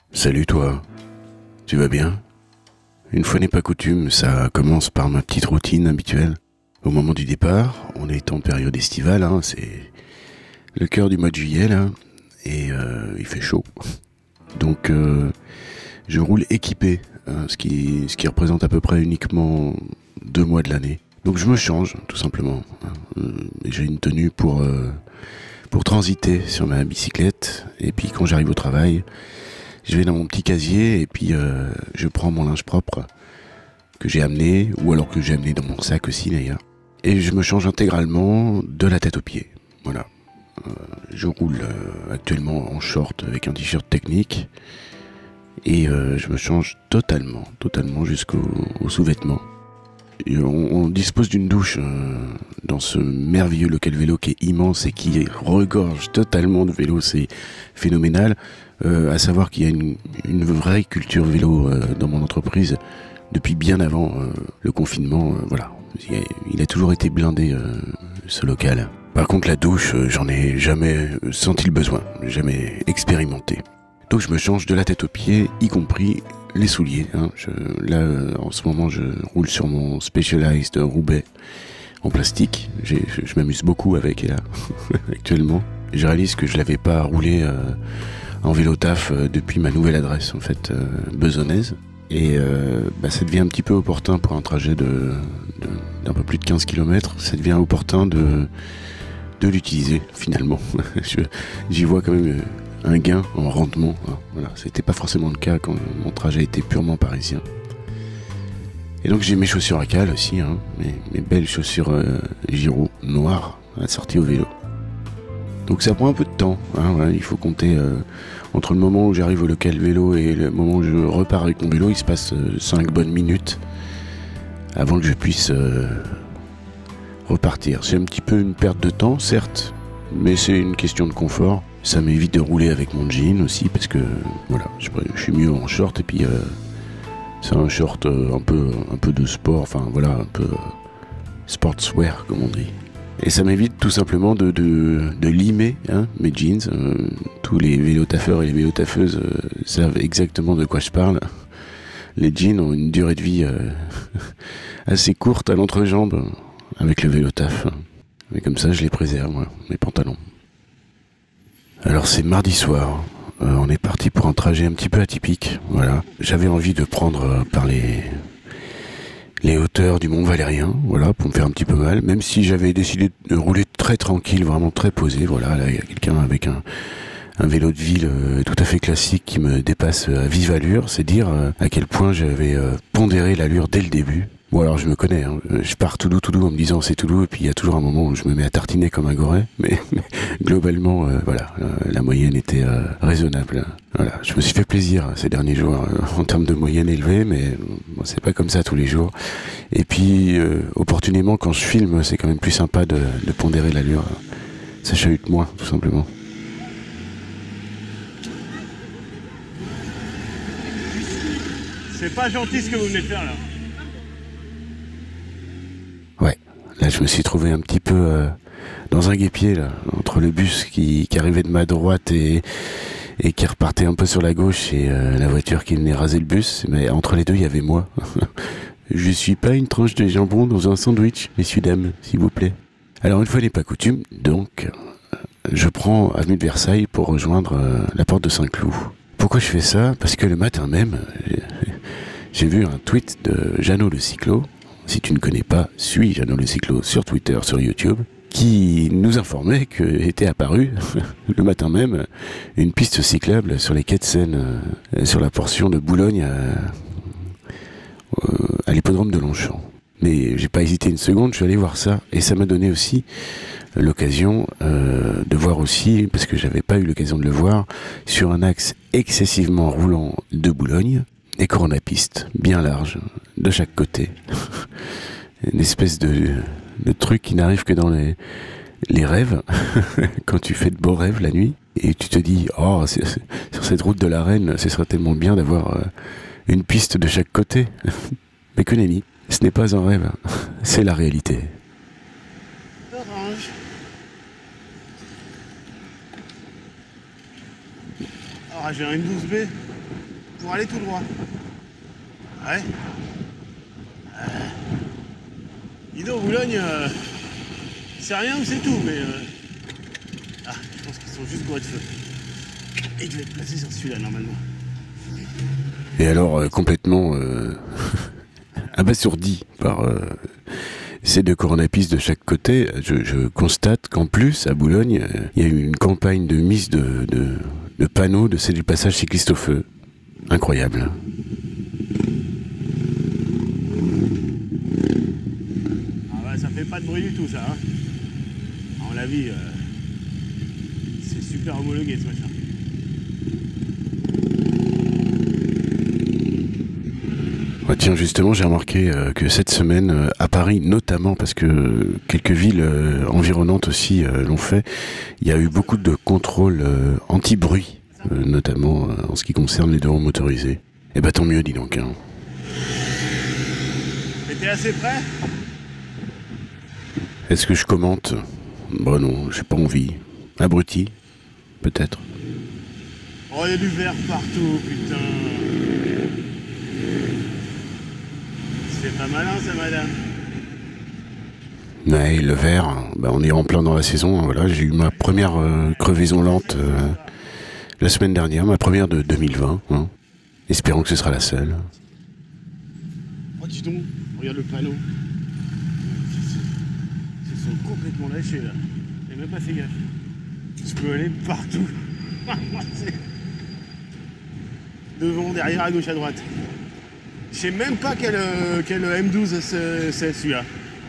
Salut toi, tu vas bien? Une fois n'est pas coutume, ça commence par ma petite routine habituelle. Au moment du départ, on est en période estivale, hein, c'est le cœur du mois de juillet là, et il fait chaud. Donc je roule équipé, hein, ce qui représente à peu près uniquement 2 mois de l'année. Donc je me change tout simplement, hein. J'ai une tenue pour transiter sur ma bicyclette, et puis quand j'arrive au travail, je vais dans mon petit casier et puis je prends mon linge propre que j'ai amené, ou alors que j'ai amené dans mon sac aussi d'ailleurs. Et je me change intégralement de la tête aux pieds. Voilà. Je roule actuellement en short avec un t-shirt technique. Et je me change totalement jusqu'aux sous-vêtements. Et on dispose d'une douche dans ce merveilleux local vélo qui est immense et qui regorge totalement de vélos, c'est phénoménal. À savoir qu'il y a une vraie culture vélo dans mon entreprise depuis bien avant le confinement. Voilà, il a toujours été blindé ce local. Par contre la douche, j'en ai jamais senti le besoin, jamais expérimenté. Donc je me change de la tête aux pieds, y compris les souliers. Hein. Là, en ce moment, je roule sur mon Specialized Roubaix en plastique. Je m'amuse beaucoup avec là, actuellement. Je réalise que je l'avais pas roulé en vélo taf depuis ma nouvelle adresse, en fait, besonnaise. Et ça devient un petit peu opportun pour un trajet d'un peu plus de 15 km. Ça devient opportun de l'utiliser, finalement. J'y vois quand même un gain en rendement. Hein. Voilà, c'était pas forcément le cas quand mon trajet était purement parisien. Et donc j'ai mes chaussures à cale aussi, hein, mes belles chaussures Giro noires assorties au vélo. Donc ça prend un peu de temps, hein, voilà, il faut compter entre le moment où j'arrive au local vélo et le moment où je repars avec mon vélo, il se passe 5 bonnes minutes avant que je puisse repartir. C'est un petit peu une perte de temps, certes, mais c'est une question de confort. Ça m'évite de rouler avec mon jean aussi, parce que voilà, je suis mieux en short, et puis c'est un short un peu de sport, enfin voilà, un peu sportswear comme on dit. Et ça m'évite tout simplement de limer hein, mes jeans. Tous les vélotaffeurs et les vélotaffeuses savent exactement de quoi je parle. Les jeans ont une durée de vie assez courte à l'entrejambe avec le vélotaf. Mais comme ça, je les préserve, moi, mes pantalons. Alors c'est mardi soir, on est parti pour un trajet un petit peu atypique, voilà. J'avais envie de prendre par les hauteurs du Mont Valérien, voilà, pour me faire un petit peu mal, même si j'avais décidé de rouler très tranquille, vraiment très posé, voilà, là il y a quelqu'un avec un vélo de ville tout à fait classique qui me dépasse à vive allure, c'est dire à quel point j'avais pondéré l'allure dès le début. Bon alors je me connais, hein. Je pars tout doux en me disant c'est tout doux et puis il y a toujours un moment où je me mets à tartiner comme un goret, mais globalement voilà, la moyenne était raisonnable. Voilà, je me suis fait plaisir ces derniers jours en termes de moyenne élevée, mais bon, c'est pas comme ça tous les jours. Et puis opportunément quand je filme, c'est quand même plus sympa de pondérer l'allure, ça chahute moins tout simplement. C'est pas gentil ce que vous venez de faire là. Ouais, là je me suis trouvé un petit peu dans un guêpier là, entre le bus qui arrivait de ma droite et qui repartait un peu sur la gauche et la voiture qui venait raser le bus, mais entre les deux il y avait moi. Je suis pas une tranche de jambon dans un sandwich, messieurs dames, s'il vous plaît. Alors une fois n'est pas coutume, donc je prends avenue de Versailles pour rejoindre la porte de Saint-Cloud. Pourquoi je fais ça? Parce que le matin même, j'ai vu un tweet de Jeannot le Cyclo. Si tu ne connais pas, suis Jeannot le Cyclo sur Twitter, sur YouTube, qui nous informait qu'était apparue le matin même une piste cyclable sur les quais de Seine, sur la portion de Boulogne à l'hippodrome de Longchamp. Mais j'ai pas hésité une seconde, je suis allé voir ça, et ça m'a donné aussi l'occasion de voir aussi, parce que j'avais pas eu l'occasion de le voir, sur un axe excessivement roulant de Boulogne, des coronapistes bien larges de chaque côté. Une espèce de truc qui n'arrive que dans les rêves, quand tu fais de beaux rêves la nuit, et tu te dis, oh, sur cette route de la Reine, ce serait tellement bien d'avoir une piste de chaque côté. Mais que nenni, ce n'est pas un rêve, c'est la réalité. Orange. Ah, j'ai un M12B. pour aller tout droit. Ouais. Dis donc, Boulogne, c'est rien ou c'est tout, mais... Ah, je pense qu'ils sont juste bourrés de feu. Et il devait être placé sur celui-là, normalement. Et alors, complètement abasourdi par ces deux coronapistes de chaque côté, je constate qu'en plus, à Boulogne, il y a eu une campagne de mise de panneaux de céder le passage cycliste au feu. Incroyable. Ah bah, ça fait pas de bruit du tout, ça. Hein. À mon avis, c'est super homologué, ce machin. Ouais, tiens, justement, j'ai remarqué que cette semaine, à Paris notamment, parce que quelques villes environnantes aussi l'ont fait, il y a eu beaucoup de contrôles anti-bruit, notamment en ce qui concerne les deux roues motorisées. Eh ben tant mieux, dis donc. Hein. T'es assez près? Est-ce que je commente? Bon non, j'ai pas envie. Abruti, peut-être. Oh, il y a du verre partout, putain. C'est pas malin, ça, madame. Ouais, le verre, bah, on est en plein dans la saison. Hein, voilà, j'ai eu ma première crevaison lente la semaine dernière, ma première de 2020. Hein. Espérons que ce sera la seule. Oh, dis donc, regarde le panneau. Ils sont complètement lâchés, là. J'ai même pas fait gaffe. Je peux aller partout. Devant, derrière, à gauche, à droite. Je sais même pas quel M12 c'est celui-là.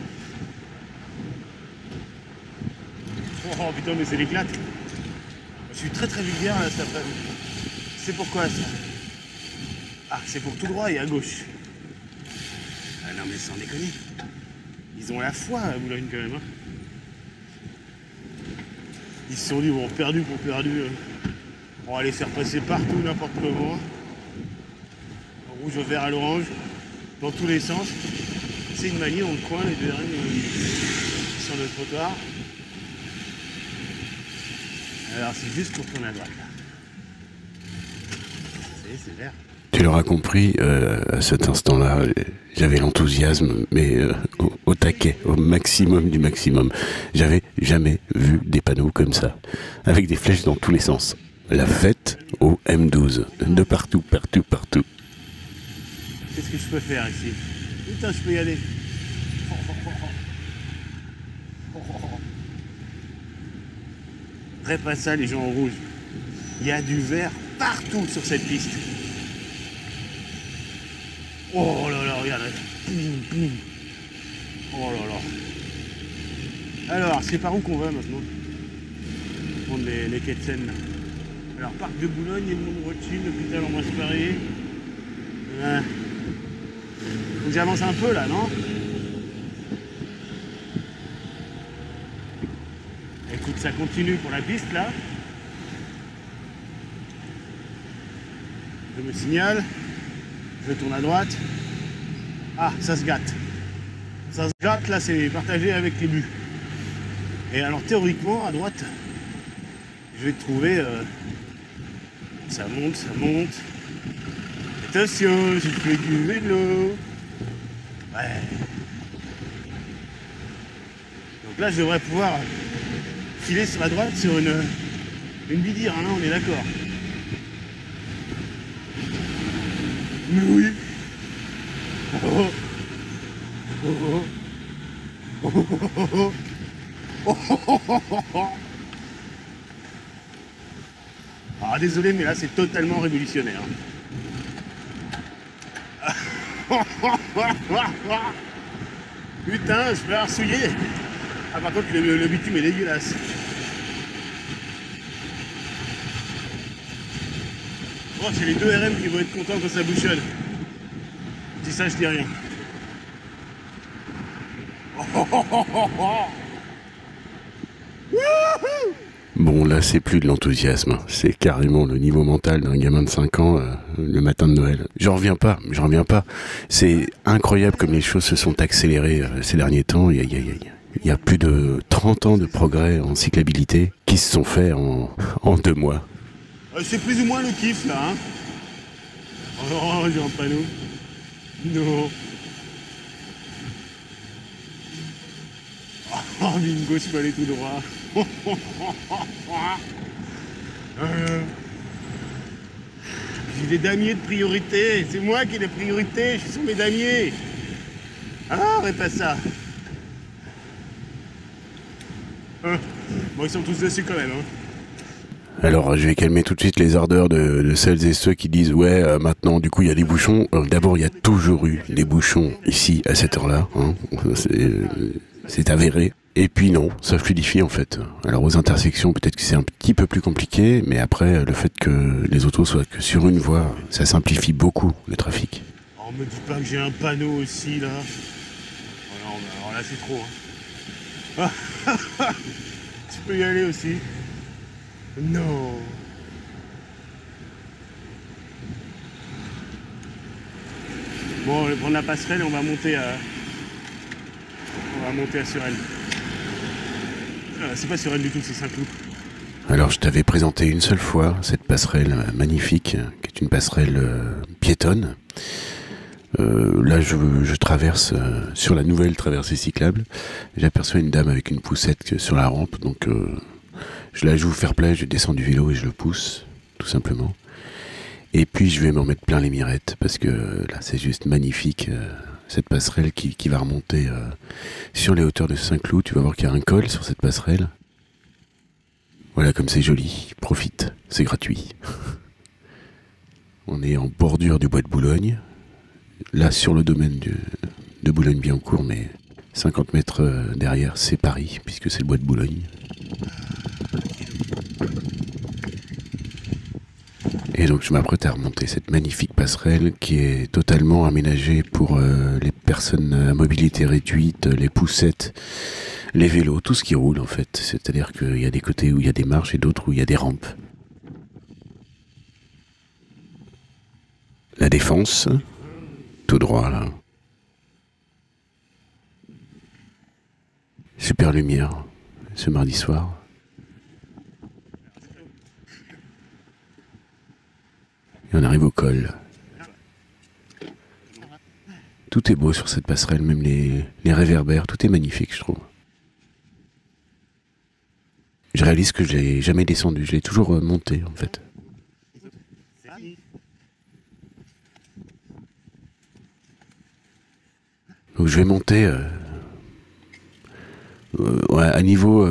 Oh putain, mais c'est l'éclate. Je suis très très vulgaire là cet après-midi. C'est pourquoi ça? Ah, c'est pour tout droit et à gauche. Ah non mais sans déconner. Ils ont la foi à Boulogne quand même. Hein. Ils se sont dit, bon, perdu pour perdu. On va les faire passer partout, n'importe comment. Au rouge, au vert, à l'orange. Dans tous les sens. C'est une manie dans le coin, les deux derniers sur le trottoir. Alors c'est juste pour tourner à droite là. C'est vert. Tu l'auras compris, à cet instant-là, j'avais l'enthousiasme, mais au taquet, au maximum du maximum. J'avais jamais vu des panneaux comme ça, avec des flèches dans tous les sens. La fête au M12, de partout, partout, partout. Qu'est-ce que je peux faire ici? Putain, je peux y aller. Pas ça les gens en rouge. Il y a du vert partout sur cette piste. Oh là là, regarde. Oh là là. Alors, c'est par où qu'on va maintenant? Prendre les quais de Seine là. Alors, parc de Boulogne, Edmond de Rothschild, l'hôpital Ambroise Paré. Faut que j'avance un peu là, non? Écoute, ça continue pour la piste là. Je me signale. Je tourne à droite. Ah, ça se gâte. Ça se gâte là, c'est partagé avec les buts. Et alors théoriquement, à droite, je vais trouver... Ça monte, ça monte. Attention, je fais du vélo. Ouais. Donc là, je devrais pouvoir... filer sur la droite sur une bidire, hein, on est d'accord. Mais oui. Oh. Oh. Oh. Oh. Oh. Oh. Ah désolé mais là c'est totalement révolutionnaire. Putain, je vais arsouiller. Ah par contre le bitume est dégueulasse. Oh, c'est les deux RM qui vont être contents quand ça bouchonne. Je dis ça, je dis rien. Bon, là, c'est plus de l'enthousiasme. C'est carrément le niveau mental d'un gamin de 5 ans le matin de Noël. J'en reviens pas. C'est incroyable comme les choses se sont accélérées ces derniers temps. Il y a plus de 30 ans de progrès en cyclabilité qui se sont faits en 2 mois. C'est plus ou moins le kiff, là. Hein. Oh non, j'ai un panneau. Non. Oh, bingo, je peux aller tout droit. J'ai des damiers de priorité. C'est moi qui ai des priorités. Je suis sur mes damiers. Ah, arrête pas ça. Bon, ils sont tous dessus quand même. Hein. Alors, je vais calmer tout de suite les ardeurs de celles et ceux qui disent ouais, maintenant, du coup, il y a des bouchons. D'abord, il y a toujours eu des bouchons ici à cette heure-là. Hein. C'est avéré. Et puis non, ça fluidifie en fait. Alors aux intersections, peut-être que c'est un petit peu plus compliqué, mais après, le fait que les autos soient que sur une voie, ça simplifie beaucoup le trafic. Oh, me dis pas que j'ai un panneau aussi là. Oh non, mais alors là c'est trop. Hein. Tu peux y aller aussi. Non. Bon, on va prendre la passerelle et on va monter à Suresnes. C'est pas Suresnes du tout, c'est Saint-Cloud. Alors je t'avais présenté une seule fois cette passerelle magnifique, qui est une passerelle piétonne. Là je traverse sur la nouvelle traversée cyclable. J'aperçois une dame avec une poussette sur la rampe, donc je vais vous faire plaisir, je descends du vélo et je le pousse, tout simplement. Et puis je vais m'en mettre plein les mirettes, parce que là c'est juste magnifique, cette passerelle qui va remonter sur les hauteurs de Saint-Cloud. Tu vas voir qu'il y a un col sur cette passerelle. Voilà comme c'est joli, profite, c'est gratuit. On est en bordure du bois de Boulogne, là sur le domaine de Boulogne-Billancourt, mais 50 mètres derrière c'est Paris, puisque c'est le bois de Boulogne. Et donc je m'apprête à remonter cette magnifique passerelle qui est totalement aménagée pour les personnes à mobilité réduite, les poussettes, les vélos, tout ce qui roule en fait. C'est-à-dire qu'il y a des côtés où il y a des marches et d'autres où il y a des rampes. La Défense, tout droit là. Super lumière ce mardi soir. Et on arrive au col. Tout est beau sur cette passerelle, même les réverbères, tout est magnifique, je trouve. Je réalise que je l'ai jamais descendu, je l'ai toujours monté, en fait. Donc je vais monter ouais, à niveau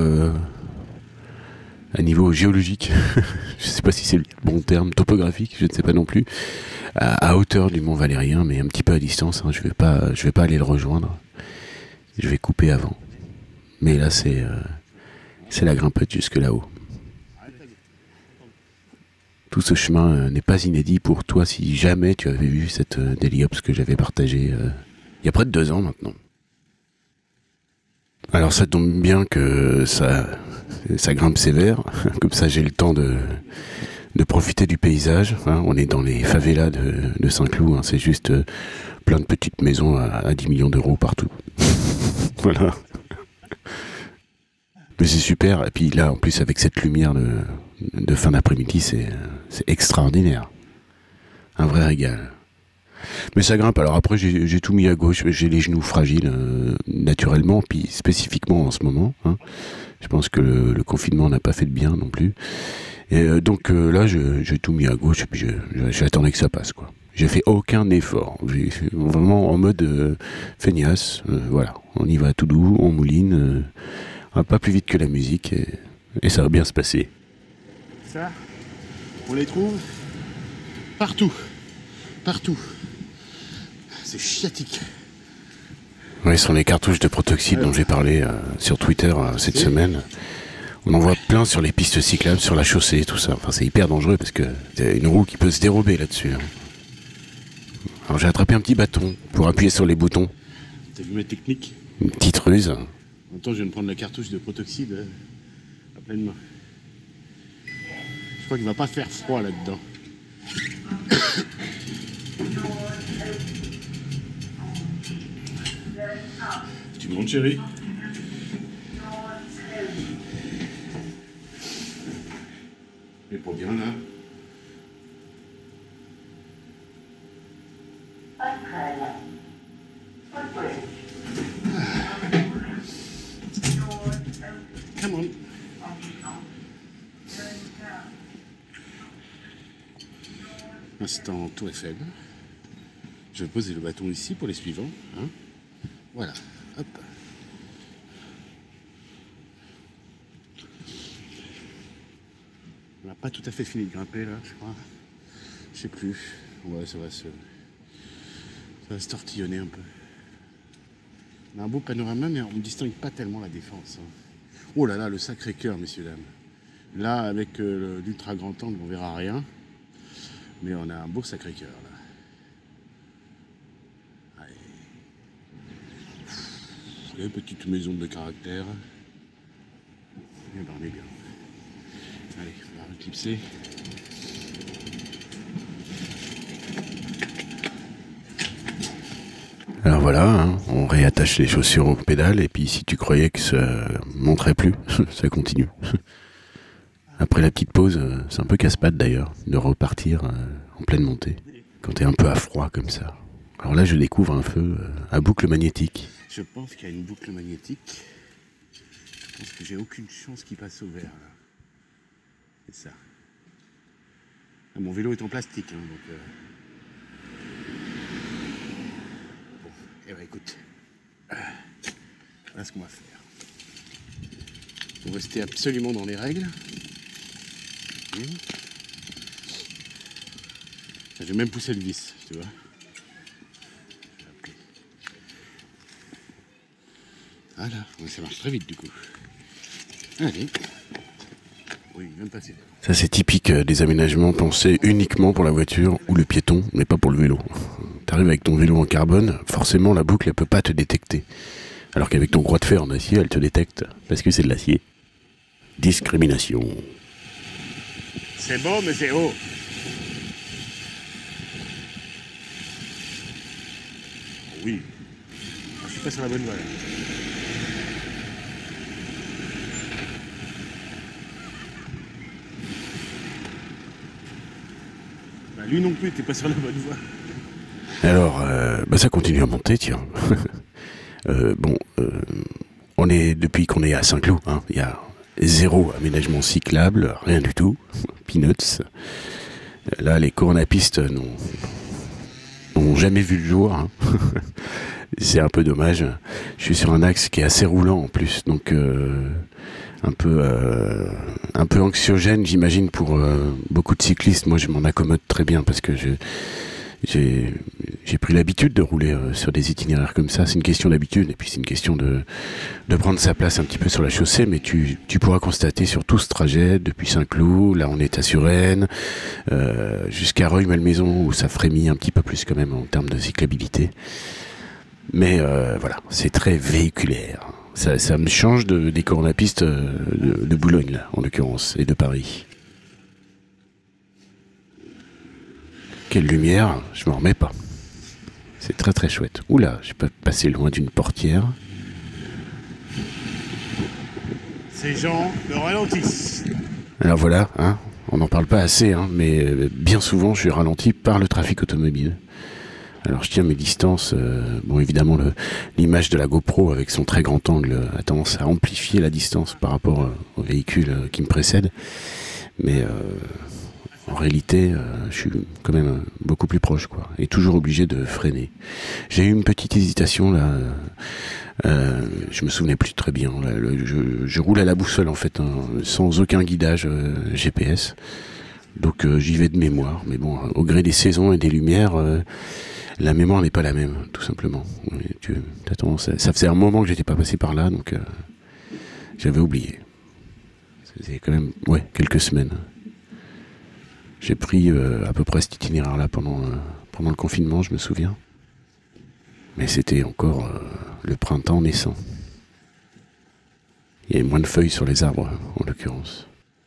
géologique, je sais pas si c'est le bon terme, topographique, je ne sais pas non plus, à hauteur du Mont Valérien, mais un petit peu à distance, hein, je vais pas aller le rejoindre, je vais couper avant. Mais là c'est la grimpette jusque là-haut. Tout ce chemin n'est pas inédit pour toi si jamais tu avais vu cette Daily Ops que j'avais partagée il y a près de 2 ans maintenant. Alors ça tombe bien que ça grimpe sévère, comme ça j'ai le temps de profiter du paysage. Hein. On est dans les favelas de Saint-Cloud, hein. C'est juste plein de petites maisons à 10 millions d'euros partout. Voilà. Mais c'est super, et puis là en plus avec cette lumière de fin d'après-midi, c'est extraordinaire. Un vrai régal. Mais ça grimpe, alors après j'ai tout mis à gauche, j'ai les genoux fragiles naturellement, puis spécifiquement en ce moment. Hein. Je pense que le confinement n'a pas fait de bien non plus. Et donc là j'ai tout mis à gauche, et puis j'attendais que ça passe, quoi. J'ai fait aucun effort, j'ai vraiment en mode feignasse, voilà. On y va tout doux, on mouline, pas plus vite que la musique, et ça va bien se passer. Ça, on les trouve partout. Partout. C'est chiatique. Oui, ce sont les cartouches de protoxyde dont j'ai parlé sur Twitter cette semaine. On en voit plein sur les pistes cyclables, sur la chaussée, tout ça. Enfin, c'est hyper dangereux parce que c'est une roue qui peut se dérober là-dessus. Hein. Alors j'ai attrapé un petit bâton pour appuyer sur les boutons. T'as vu ma technique? Une petite ruse. En même temps, je viens de prendre la cartouche de protoxyde à pleine main. Je crois qu'il va pas faire froid là-dedans. Tu montes, chérie? Mais pour bien là. Instant Tour Eiffel. Je vais poser le bâton ici pour les suivants. Hein. Voilà, hop. On n'a pas tout à fait fini de grimper là, je crois. Je sais plus. Ouais, ça va se tortillonner un peu. On a un beau panorama, mais on ne distingue pas tellement la Défense. Hein. Oh là là, le Sacré-Cœur, messieurs, dames. Là, avec l'ultra grand angle, on verra rien. Mais on a un beau Sacré-Cœur, là. Allez. Les petites maisons de caractère. Eh ben, on est bien. Allez, on va éclipser. Alors voilà, hein, on réattache les chaussures aux pédales et puis si tu croyais que ça monterait plus, ça continue. Après la petite pause, c'est un peu casse-pattes d'ailleurs, de repartir en pleine montée, quand t'es un peu à froid comme ça. Alors là je découvre un feu à boucle magnétique. Je pense qu'il y a une boucle magnétique. Je pense que j'ai aucune chance qu'il passe au vert là. C'est ça. Ah, mon vélo est en plastique, hein, donc... Bon, eh ben écoute, voilà ce qu'on va faire. Faut rester absolument dans les règles. Je vais même pousser le vis, tu vois. Voilà, ça marche très vite du coup. Allez. Oui, même passé. Ça c'est typique des aménagements pensés uniquement pour la voiture ou le piéton, mais pas pour le vélo. T'arrives avec ton vélo en carbone, forcément la boucle elle peut pas te détecter. Alors qu'avec ton croix de fer en acier, elle te détecte, parce que c'est de l'acier. Discrimination. C'est beau, mais c'est haut. Oui. Je suis pas sur la bonne voie là. Bah, lui non plus, t'es pas sur la bonne voie. Alors, ça continue à monter, tiens. On est, depuis qu'on est à Saint-Cloud, hein, il y a 0 aménagement cyclable, rien du tout. Peanuts. Là, les coronapistes n'ont jamais vu le jour. Hein. C'est un peu dommage. Je suis sur un axe qui est assez roulant en plus, donc un peu anxiogène, j'imagine, pour beaucoup de cyclistes. Moi, je m'en accommode très bien parce que j'ai pris l'habitude de rouler sur des itinéraires comme ça. C'est une question d'habitude et puis c'est une question de prendre sa place un petit peu sur la chaussée. Mais tu pourras constater sur tout ce trajet depuis Saint-Cloud, là on est à Suresnes, jusqu'à Rueil-Malmaison où ça frémit un petit peu plus quand même en termes de cyclabilité. Mais voilà, c'est très véhiculaire. Ça me change des coronapistes de Boulogne là, en l'occurrence, et de Paris. Quelle lumière, je m'en remets pas. C'est très très chouette. Oula, je peux passer loin d'une portière. Ces gens me ralentissent. Alors voilà, hein, on n'en parle pas assez, hein, mais bien souvent je suis ralenti par le trafic automobile. Alors je tiens mes distances, bon évidemment l'image de la GoPro avec son très grand angle a tendance à amplifier la distance par rapport au véhicule qui me précède. Mais en réalité, je suis quand même beaucoup plus proche, quoi, et toujours obligé de freiner. J'ai eu une petite hésitation là. Je me souvenais plus très bien. Là, je roule à la boussole en fait, hein, sans aucun guidage GPS. Donc j'y vais de mémoire. Mais bon, au gré des saisons et des lumières, la mémoire n'est pas la même, tout simplement. Ça faisait un moment que j'étais pas passé par là, donc j'avais oublié. Ça faisait quand même, quelques semaines. J'ai pris à peu près cet itinéraire-là pendant le confinement, je me souviens. Mais c'était encore le printemps naissant. Il y avait moins de feuilles sur les arbres, en l'occurrence.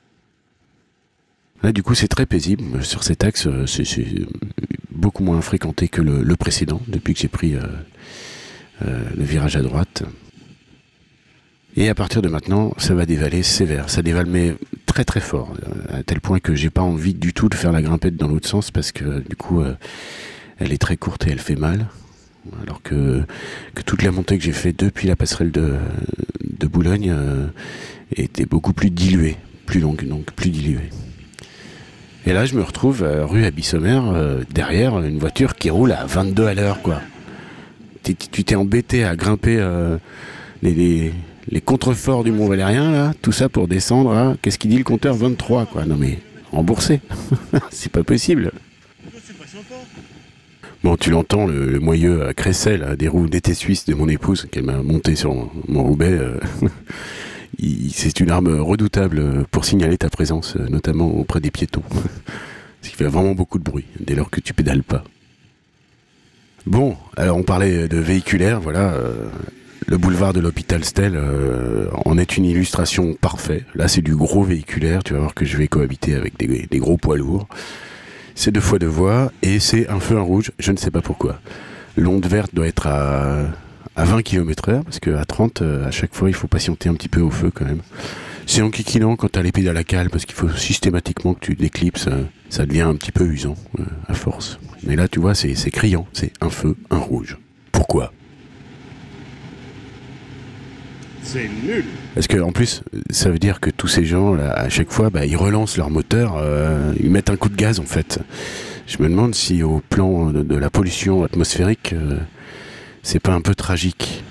Là, du coup, c'est très paisible. Sur cet axe, c'est beaucoup moins fréquenté que le précédent, depuis que j'ai pris le virage à droite. Et à partir de maintenant, ça va dévaler sévère. Ça dévale, mais très très fort, à tel point que j'ai pas envie du tout de faire la grimpette dans l'autre sens, parce que du coup, elle est très courte et elle fait mal. Alors que toute la montée que j'ai fait depuis la passerelle de Boulogne était beaucoup plus diluée, plus longue, donc plus diluée. Et Et là, je me retrouve rue Abyssommer, derrière une voiture qui roule à 22 à l'heure, quoi. Tu t'es embêté à grimper les contreforts du Mont Valérien, là, tout ça pour descendre, là. Qu'est-ce qu'il dit le compteur? 23, quoi. Non mais, remboursé. C'est pas possible. Bon, tu l'entends, le moyeu à crécelle des roues d'été suisse de mon épouse, qu'elle m'a monté sur mon Roubaix. C'est une arme redoutable pour signaler ta présence, notamment auprès des piétons. Parce qu'il fait vraiment beaucoup de bruit, dès lors que tu pédales pas. Bon, alors on parlait de véhiculaire, voilà. Le boulevard de l'Hôpital Stel en est une illustration parfaite. Là, c'est du gros véhiculaire. Tu vas voir que je vais cohabiter avec des gros poids lourds. C'est 2 fois 2 voies et c'est un feu en rouge. Je ne sais pas pourquoi. L'onde verte doit être à 20 km/h parce qu'à 30, à chaque fois, il faut patienter un petit peu au feu quand même. C'est enquiquinant quand tu as les pédales à cale parce qu'il faut systématiquement que tu l'éclipses. Ça devient un petit peu usant à force. Mais là, tu vois, c'est criant. C'est un feu, un rouge. Pourquoi ? C'est nul. Parce que en plus, ça veut dire que tous ces gens, là, à chaque fois, ils relancent leur moteur, ils mettent un coup de gaz en fait. Je me demande si au plan de la pollution atmosphérique, c'est pas un peu tragique.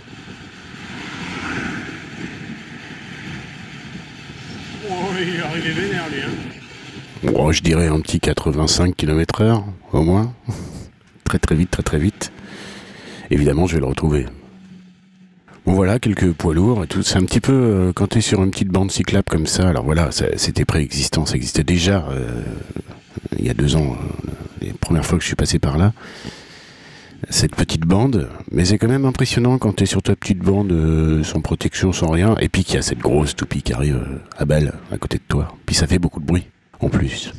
Oh, il est arrivé vénère, lui, hein. Bon, je dirais un petit 85 km/h, au moins. Très très vite, très très vite. Évidemment, je vais le retrouver. Bon voilà, quelques poids lourds et tout. C'est un petit peu quand tu es sur une petite bande cyclable comme ça. Alors voilà, c'était préexistant, ça existait déjà il y a 2 ans, les premières fois que je suis passé par là. Cette petite bande, mais c'est quand même impressionnant quand tu es sur ta petite bande sans protection, sans rien, et puis qu'il y a cette grosse toupie qui arrive à balle à côté de toi. Puis ça fait beaucoup de bruit, en plus.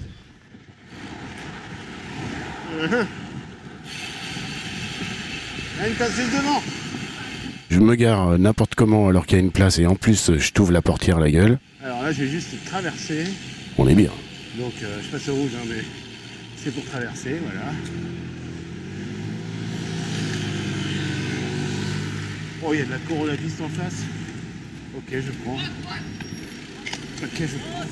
Il y a une tasse devant. Je me gare n'importe comment alors qu'il y a une place et en plus je t'ouvre la portière à la gueule. Alors là, je vais juste traverser. On est bien. Donc je passe au rouge, hein, mais c'est pour traverser, voilà. Oh, il y a de la coronavirus en face. Ok, je prends. Ok, je prends.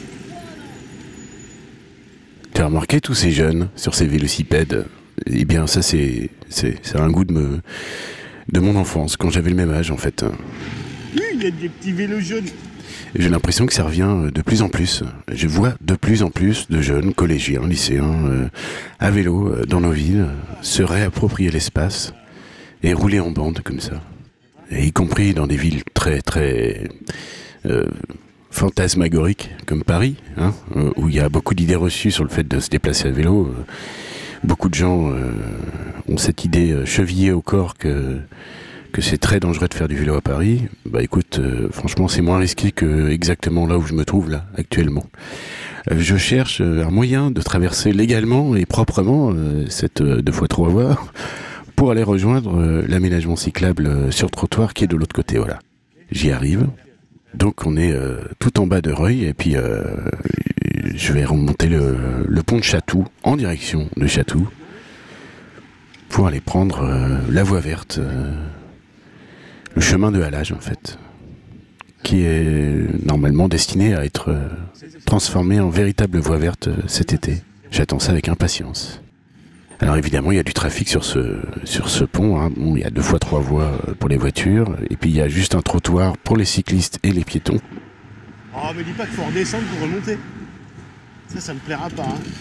Tu as remarqué tous ces jeunes sur ces vélocipèdes? Eh bien ça c'est un goût de mon enfance, quand j'avais le même âge en fait. Oui, il y a des petits vélos jaunes. J'ai l'impression que ça revient de plus en plus. Je vois de plus en plus de jeunes, collégiens, lycéens, à vélo dans nos villes, se réapproprier l'espace et rouler en bande comme ça. Et y compris dans des villes très très fantasmagoriques comme Paris, hein, où il y a beaucoup d'idées reçues sur le fait de se déplacer à vélo. Beaucoup de gens ont cette idée chevillée au corps que c'est très dangereux de faire du vélo à Paris. Bah écoute, franchement c'est moins risqué que exactement là où je me trouve là actuellement. Je cherche un moyen de traverser légalement et proprement cette 2 fois 3 voies pour aller rejoindre l'aménagement cyclable sur trottoir qui est de l'autre côté. Voilà, j'y arrive. Donc on est tout en bas de Reuil et puis je vais remonter le pont de Chatou en direction de Chatou pour aller prendre la voie verte, le chemin de halage en fait, qui est normalement destiné à être transformé en véritable voie verte cet été. J'attends ça avec impatience. Alors évidemment il y a du trafic sur ce pont, hein. Bon, il y a 2 fois 3 voies pour les voitures et puis il y a juste un trottoir pour les cyclistes et les piétons. Oh, me dis pas qu'il faut redescendre pour remonter. Ça me plaira pas, hein.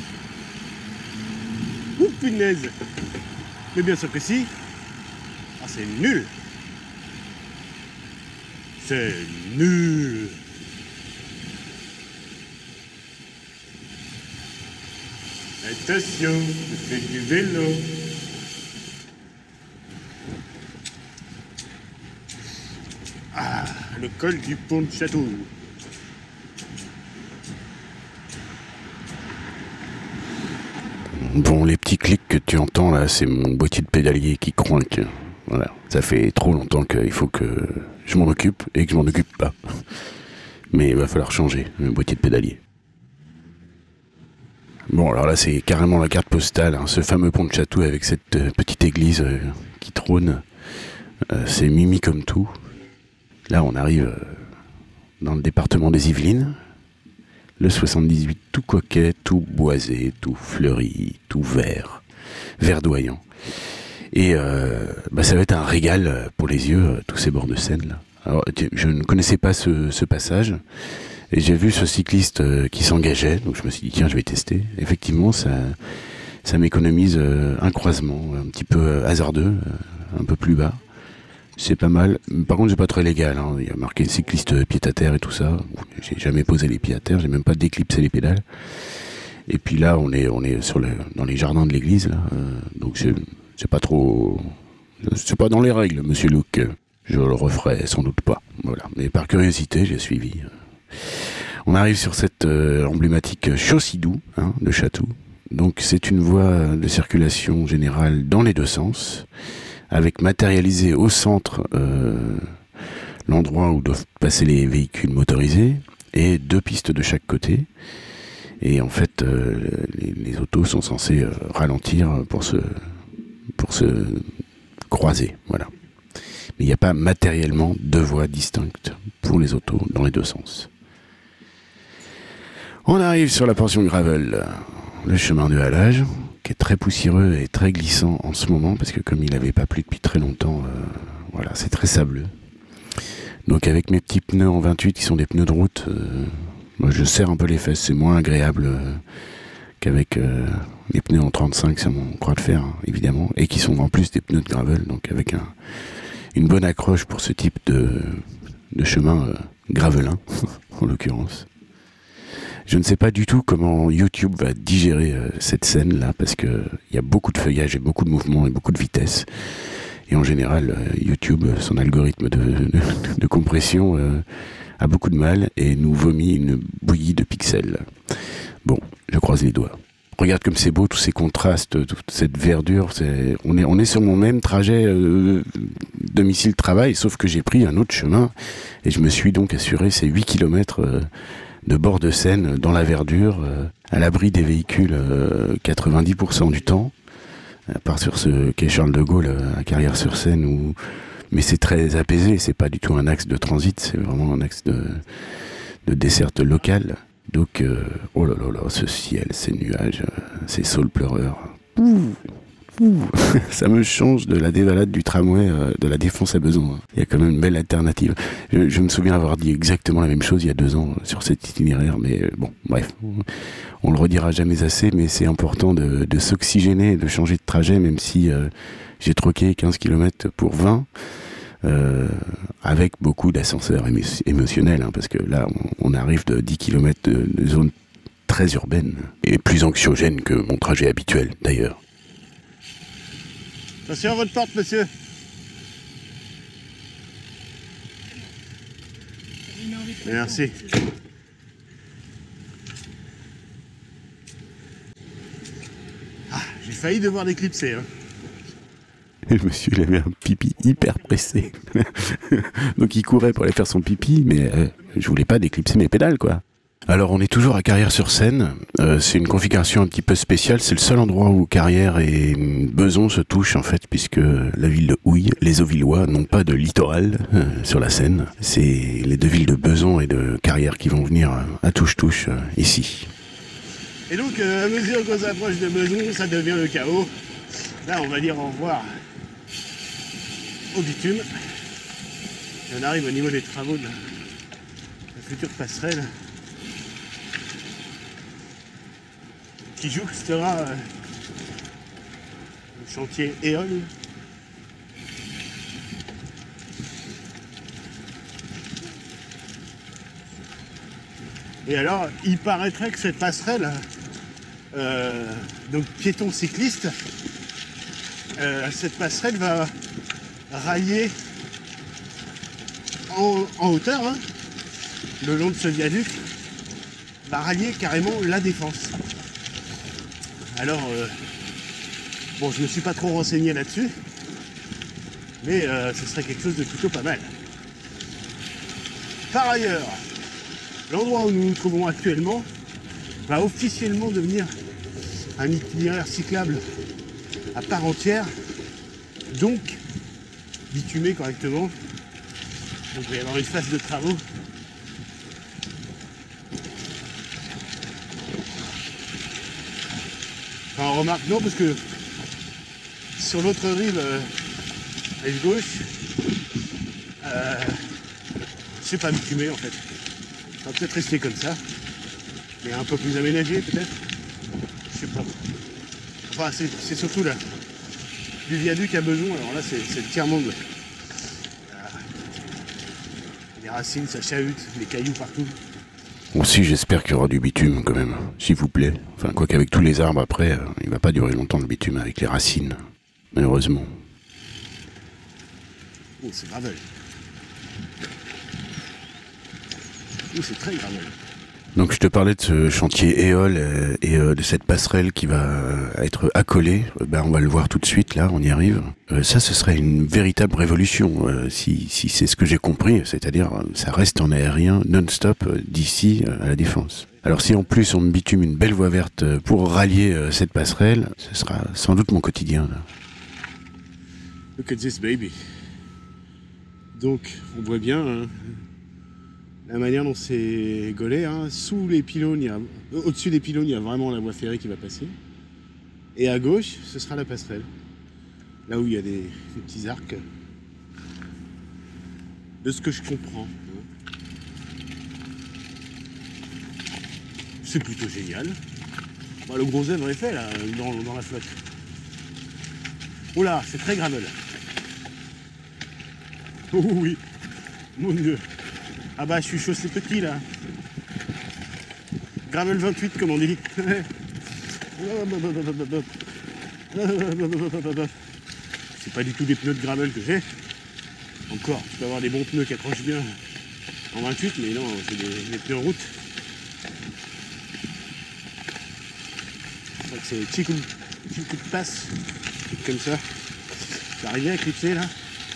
Ouh, punaise. Mais bien sûr que si. Ah, c'est nul. C'est nul. Attention, je fais du vélo. Ah, le col du pont de Château. Bon, les petits clics que tu entends là, c'est mon boîtier de pédalier qui croinque. Voilà, ça fait trop longtemps qu'il faut que je m'en occupe et que je m'en occupe pas. Mais il va falloir changer le boîtier de pédalier. Bon, alors là, c'est carrément la carte postale, hein, ce fameux pont de Chatou avec cette petite église qui trône. C'est mimi comme tout. Là, on arrive dans le département des Yvelines. Le 78 tout coquet, tout boisé, tout fleuri, tout vert, verdoyant. Et ça va être un régal pour les yeux, tous ces bords de Seine là. Alors, je ne connaissais pas ce passage, et j'ai vu ce cycliste qui s'engageait, donc je me suis dit tiens, je vais tester. Effectivement, ça m'économise un croisement un petit peu hasardeux, un peu plus bas. C'est pas mal. Par contre, c'est pas très légal, hein. Il y a marqué cycliste pied à terre et tout ça. J'ai jamais posé les pieds à terre, j'ai même pas déclipsé les pédales. Et puis là, on est dans les jardins de l'église, là. Donc c'est pas trop, c'est pas dans les règles, monsieur Luc. Je le referai sans doute pas. Voilà. Mais par curiosité, j'ai suivi. On arrive sur cette emblématique Chaussidou, hein, de Chatou. Donc c'est une voie de circulation générale dans les deux sens, avec matérialisé au centre l'endroit où doivent passer les véhicules motorisés, et 2 pistes de chaque côté. Et en fait, les autos sont censées ralentir pour se croiser. Voilà. Mais il n'y a pas matériellement 2 voies distinctes pour les autos dans les deux sens. On arrive sur la portion gravel, le chemin de halage, qui est très poussiéreux et très glissant en ce moment, parce que comme il n'avait pas plu depuis très longtemps, voilà, c'est très sableux. Donc avec mes petits pneus en 28 qui sont des pneus de route, moi je serre un peu les fesses, c'est moins agréable qu'avec les pneus en 35 sur mon croix de fer, hein, évidemment, et qui sont en plus des pneus de gravel, donc avec une bonne accroche pour ce type de chemin gravelin, en l'occurrence. Je ne sais pas du tout comment YouTube va digérer cette scène-là, parce qu'il y a beaucoup de feuillage et beaucoup de mouvements et beaucoup de vitesse. Et en général, YouTube, son algorithme de compression a beaucoup de mal et nous vomit une bouillie de pixels. Bon, je croise les doigts. Regarde comme c'est beau, tous ces contrastes, toute cette verdure. On est sur mon même trajet domicile-travail, sauf que j'ai pris un autre chemin et je me suis donc assuré ces 8 km de bord de Seine dans la verdure, à l'abri des véhicules 90% du temps, à part sur ce quai Charles de Gaulle à Carrières-sur-Seine, mais c'est très apaisé, c'est pas du tout un axe de transit, c'est vraiment un axe de desserte locale. Donc, oh là là là, ce ciel, ces nuages, ces saules pleureurs. Ça me change de la dévalade du tramway de la Défense à Besançon. Il y a quand même une belle alternative. Je me souviens avoir dit exactement la même chose il y a 2 ans sur cet itinéraire, mais bon, bref. On le redira jamais assez, mais c'est important de s'oxygéner, de changer de trajet, même si j'ai troqué 15 km pour 20, avec beaucoup d'ascenseurs émotionnels, hein, parce que là, on arrive de 10 km de zone très urbaine, et plus anxiogène que mon trajet habituel, d'ailleurs. Attention à votre porte, monsieur. Merci. Ah, j'ai failli devoir l'éclipser. Hein. Et le monsieur, il avait un pipi hyper pressé. Donc il courait pour aller faire son pipi, mais je voulais pas déclipser mes pédales, quoi. Alors on est toujours à Carrières-sur-Seine, c'est une configuration un petit peu spéciale, c'est le seul endroit où Carrières et Besançon se touchent en fait, puisque la ville de Houille, les Auvillois n'ont pas de littoral sur la Seine, c'est les 2 villes de Besançon et de Carrières qui vont venir à touche-touche ici. Et donc à mesure qu'on s'approche de Besançon, ça devient le chaos. Là on va dire au revoir au bitume. Et on arrive au niveau des travaux de la future passerelle, qui jouxtera le chantier Éole. Et alors, il paraîtrait que cette passerelle, donc piéton cycliste, cette passerelle va railler en hauteur, hein, le long de ce viaduc, va railler carrément la Défense. Alors, bon, je ne me suis pas trop renseigné là-dessus, mais ce serait quelque chose de plutôt pas mal. Par ailleurs, l'endroit où nous nous trouvons actuellement va officiellement devenir un itinéraire cyclable à part entière, donc bitumé correctement. Donc il va y avoir une phase de travaux Enfin, remarque, non, parce que sur l'autre rive, rive gauche, c'est pas bitumé en fait. Ça va peut-être rester comme ça, mais un peu plus aménagé peut-être. Je sais pas. Enfin, c'est surtout là. Du viaduc à Beson, alors là, c'est le tiers-monde. Les racines, ça chahute, les cailloux partout. Aussi, j'espère qu'il y aura du bitume quand même, s'il vous plaît. Enfin, quoi qu'avec tous les arbres après, il va pas durer longtemps le bitume avec les racines, malheureusement. Oh, c'est gravel. Oh, c'est très gravel. Donc je te parlais de ce chantier Éole et de cette passerelle qui va être accolée. On va le voir tout de suite, là, on y arrive. Ça, ce serait une véritable révolution, si c'est ce que j'ai compris. C'est-à-dire, ça reste en aérien non-stop d'ici à la Défense. Alors si en plus on me bitume une belle voie verte pour rallier cette passerelle, ce sera sans doute mon quotidien, là. Look at this baby. Donc, on voit bien... hein, la manière dont c'est gaulé, hein. Sous les pylônes, au-dessus des pylônes, il y a vraiment la voie ferrée qui va passer. Et à gauche, ce sera la passerelle. Là où il y a des petits arcs. De ce que je comprends. C'est plutôt génial. Bon, le gros zèbre est fait là, dans la flotte. Oh là, c'est très gravel. Oh oui, mon Dieu. Ah bah, je suis chaussé petit là. Gravel 28 comme on dit. C'est pas du tout des pneus de gravel que j'ai. Encore, tu peux avoir des bons pneus qui accrochent bien en 28, mais non, c'est des pneus en route. C'est vrai que c'est petit coup de passe, comme ça. Ça arrivait à clipser là.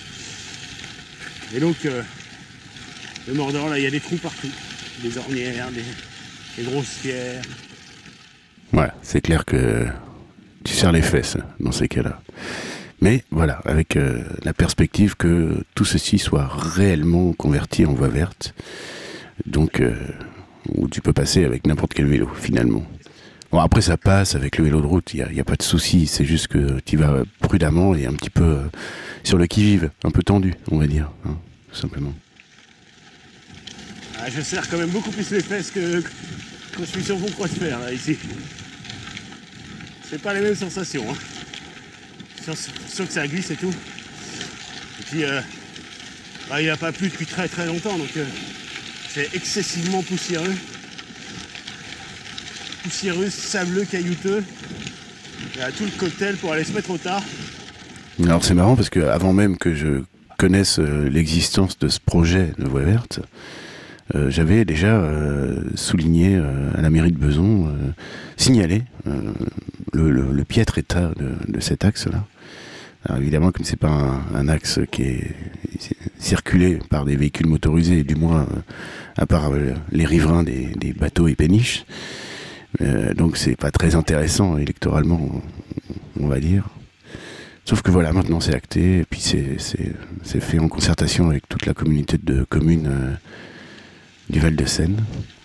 Et donc, le Mordor, là, il y a des trous partout. Des ornières, des grosses pierres. Voilà, c'est clair que tu serres les fesses dans ces cas-là. Mais voilà, avec la perspective que tout ceci soit réellement converti en voie verte. Donc, où tu peux passer avec n'importe quel vélo, finalement. Bon, après, ça passe avec le vélo de route, il n'y a pas de souci. C'est juste que tu vas prudemment et un petit peu sur le qui-vive, un peu tendu, on va dire, hein, tout simplement. Ah, je serre quand même beaucoup plus les fesses que quand je suis sur mon croix de fer, là, ici. C'est pas les mêmes sensations, hein. Sûr que ça glisse et tout. Et puis, il n'a pas plu depuis très très longtemps, donc c'est excessivement poussiéreux. Poussiéreux, sableux, caillouteux. Il y a tout le cocktail pour aller se mettre au tas. Alors c'est marrant parce que avant même que je connaisse l'existence de ce projet de voie verte, j'avais déjà souligné à la mairie de Beson, signalé le piètre état de cet axe-là. Alors évidemment, comme c'est pas un axe qui est circulé par des véhicules motorisés, du moins à part les riverains des bateaux et péniches, donc c'est pas très intéressant électoralement, on va dire. Sauf que voilà, maintenant c'est acté, et puis c'est fait en concertation avec toute la communauté de communes du Val-de-Seine.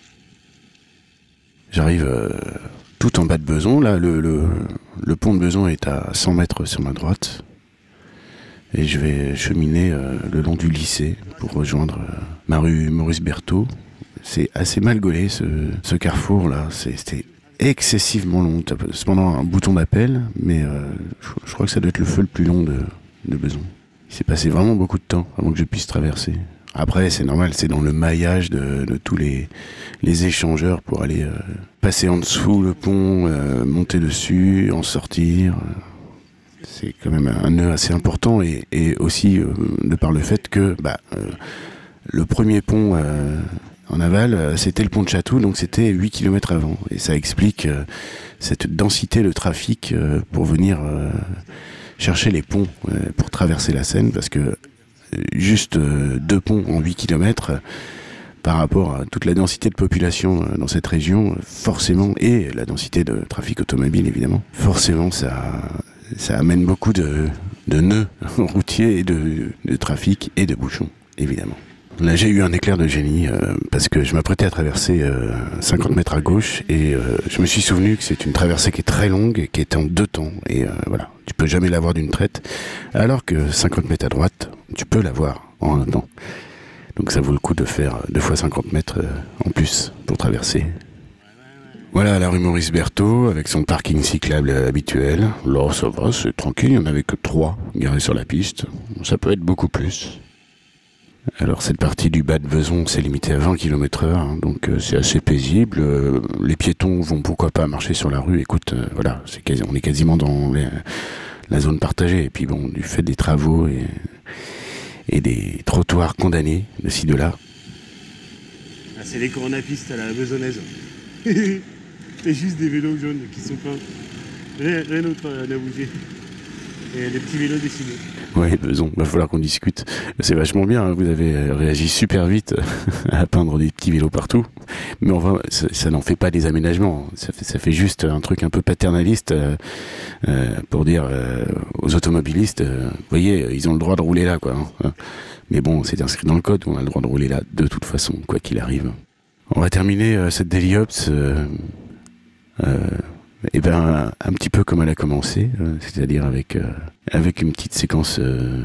J'arrive tout en bas de Beson, là le pont de Beson est à 100 mètres sur ma droite, et je vais cheminer le long du lycée pour rejoindre ma rue Maurice Berthaud. C'est assez mal gaulé ce carrefour là, c'était excessivement long. T'as cependant un bouton d'appel, mais je crois que ça doit être le feu le plus long de Beson. Il s'est passé vraiment beaucoup de temps avant que je puisse traverser. Après, c'est normal, c'est dans le maillage de tous les échangeurs pour aller passer en dessous le pont, monter dessus, en sortir. C'est quand même un nœud assez important, et aussi de par le fait que le premier pont en aval, c'était le pont de Chatou, donc c'était 8 km avant. Et ça explique cette densité de trafic pour venir chercher les ponts pour traverser la Seine, parce que juste 2 ponts en 8 km, par rapport à toute la densité de population dans cette région, forcément, et la densité de trafic automobile évidemment, forcément ça amène beaucoup de nœuds routiers et de trafic et de bouchons, évidemment. Là, j'ai eu un éclair de génie parce que je m'apprêtais à traverser 50 mètres à gauche et je me suis souvenu que c'est une traversée qui est très longue et qui est en 2 temps. Et voilà, tu peux jamais l'avoir d'une traite, alors que 50 mètres à droite, tu peux l'avoir en 1 temps. Donc ça vaut le coup de faire 2 fois 50 mètres en plus pour traverser. Voilà la rue Maurice Berthaud avec son parking cyclable habituel. Là, ça va, c'est tranquille, il n'y en avait que 3 garés sur la piste. Ça peut être beaucoup plus. Alors cette partie du bas de Vezon, c'est limité à 20 km/h, hein, donc c'est assez paisible. Les piétons vont pourquoi pas marcher sur la rue. Écoute, voilà, on est quasiment dans la zone partagée. Et puis bon, du fait des travaux et des trottoirs condamnés de ci de là. Ah, c'est les coronapistes à la besonnaise. C'est juste des vélos jaunes qui sont peints. Rien d'autre n'a bougé. Et des petits vélos dessinés. Ouais, Beson, va falloir qu'on discute. C'est vachement bien, hein, vous avez réagi super vite à peindre des petits vélos partout. Mais enfin, ça n'en fait pas des aménagements. Ça fait juste un truc un peu paternaliste pour dire aux automobilistes, vous voyez, ils ont le droit de rouler là, quoi. Hein. Mais bon, c'est inscrit dans le code, on a le droit de rouler là de toute façon, quoi qu'il arrive. On va terminer cette Daily Ops et ben un petit peu comme elle a commencé, c'est-à-dire avec une petite séquence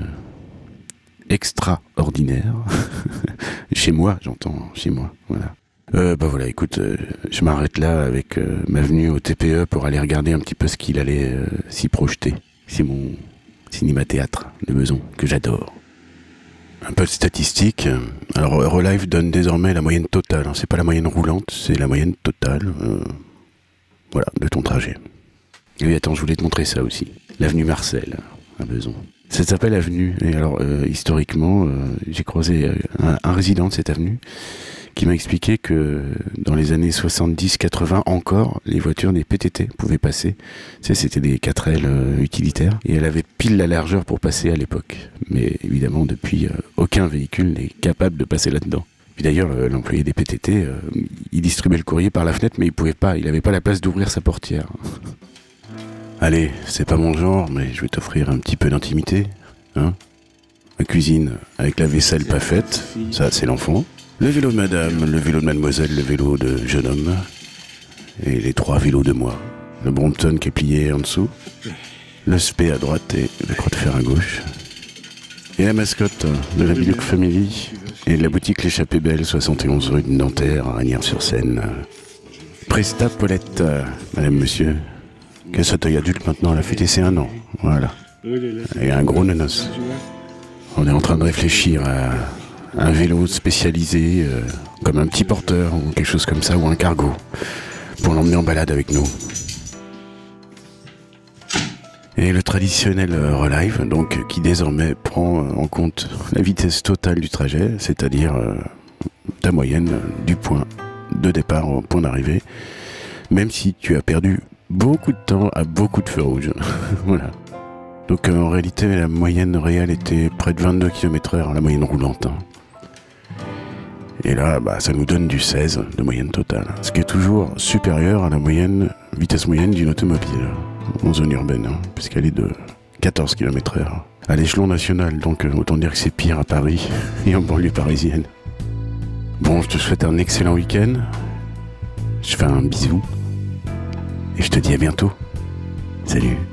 extraordinaire. Chez moi, j'entends, chez moi, voilà. Bah voilà, écoute, je m'arrête là avec ma venue au TPE pour aller regarder un petit peu ce qu'il allait s'y projeter. C'est mon cinéma-théâtre de Beson, que j'adore. Un peu de statistiques. Alors, Relive donne désormais la moyenne totale. Hein. C'est pas la moyenne roulante, c'est la moyenne totale. Voilà, de ton trajet. Et oui, attends, je voulais te montrer ça aussi. L'avenue Marcel, à Beson. Ça s'appelle avenue. Et alors, historiquement, j'ai croisé un résident de cette avenue qui m'a expliqué que dans les années 70-80 encore, les voitures des PTT pouvaient passer. Tu sais, c'était des 4L utilitaires. Et elle avait pile la largeur pour passer à l'époque. Mais évidemment, depuis, aucun véhicule n'est capable de passer là-dedans. Puis d'ailleurs, l'employé des PTT, il distribuait le courrier par la fenêtre, mais il pouvait pas, il n'avait pas la place d'ouvrir sa portière. Allez, c'est pas mon genre, mais je vais t'offrir un petit peu d'intimité, hein. Ma cuisine, avec la vaisselle pas faite, ça c'est l'enfant. Le vélo de madame, le vélo de mademoiselle, le vélo de jeune homme. Et les 3 vélos de moi. Le Brompton qui est plié en dessous. Le spé à droite et le croix de fer à gauche. Et la mascotte de la Bilouk Family. Et de la boutique L'Échappée Belle, 71 rue de Nanterre, à Ragnières-sur-Seine. Presta Paulette, madame, monsieur. Que soit œil adulte maintenant, elle a fêté ses 1 an. Voilà. Et un gros nonos. On est en train de réfléchir à un vélo spécialisé, comme un petit porteur ou quelque chose comme ça, ou un cargo, pour l'emmener en balade avec nous. Et le traditionnel Relive, donc, qui désormais prend en compte la vitesse totale du trajet, c'est-à-dire ta moyenne du point de départ au point d'arrivée, même si tu as perdu beaucoup de temps à beaucoup de feux rouges. Voilà. Donc en réalité, la moyenne réelle était près de 22 km/h, la moyenne roulante. Hein. Et là, bah, ça nous donne du 16 de moyenne totale, ce qui est toujours supérieur à la vitesse moyenne d'une automobile en zone urbaine, hein, puisqu'elle est de 14 km/h. À l'échelon national, donc autant dire que c'est pire à Paris et en banlieue parisienne. Bon, je te souhaite un excellent week-end. Je fais un bisou. Et je te dis à bientôt. Salut.